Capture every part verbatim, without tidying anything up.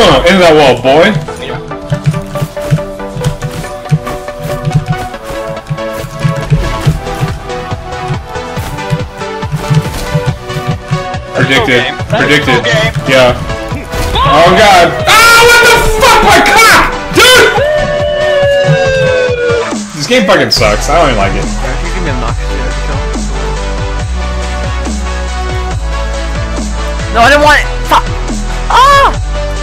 Uh, into that wall, boy. Predicted. Predicted. Yeah. Oh god. Ah, what the fuck, my cock! Dude! This game fucking sucks. I don't even like it. Give me a knock. No, I didn't want it. Fuck. Ah!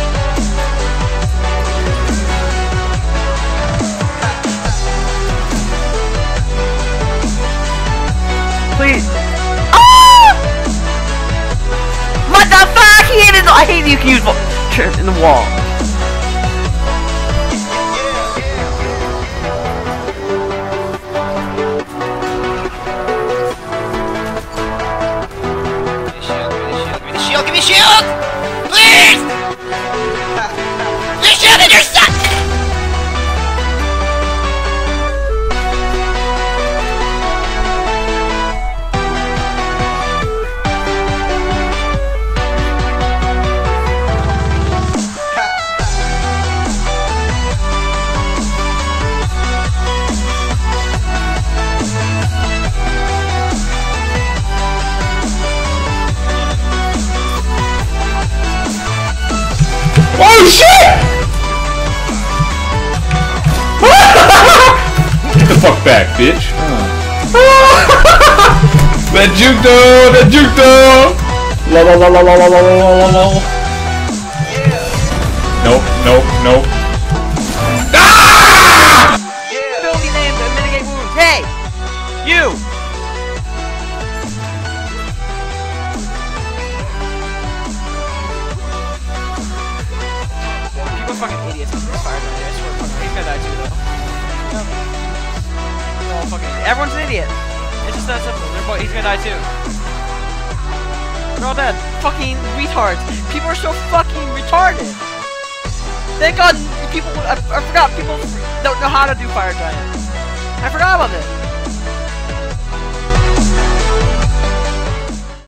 Please. Ah! What the fuck? He hit it. I hate you can use trip in the wall. Give me shield! Please! Please shield and you're stuck! Oh shit! Get the fuck back, bitch. That juke though, that juke though. La la la la la la la la la. Nope, nope, nope. Ah! Yeah. Ability name to mitigate wounds. Hey, you. Fucking idiots with this fire down here. I swear to fuck. He's gonna die too, though. They're all fucking. Everyone's an idiot. It's just that simple. They're both, he's gonna die too. They're all dead. Fucking retards. People are so fucking retarded. Thank God people. I, I forgot people don't know how to do fire giant. I forgot about this.